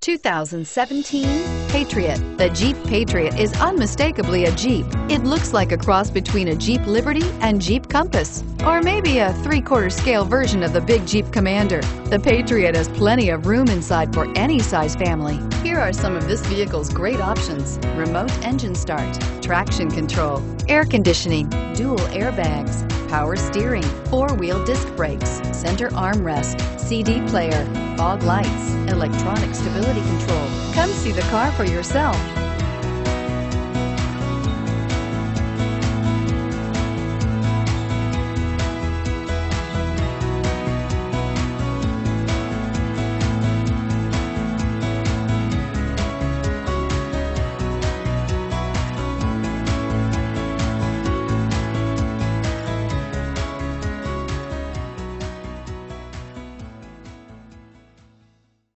2017 Patriot. The Jeep Patriot is unmistakably a Jeep. It looks like a cross between a Jeep Liberty and Jeep Compass, or maybe a 3/4 scale version of the big Jeep Commander. The Patriot has plenty of room inside for any size family. Here are some of this vehicle's great options: remote engine start, traction control, air conditioning, dual airbags, power steering, 4-wheel disc brakes, center armrest, CD player, fog lights, electronic stability control. Come see the car for yourself.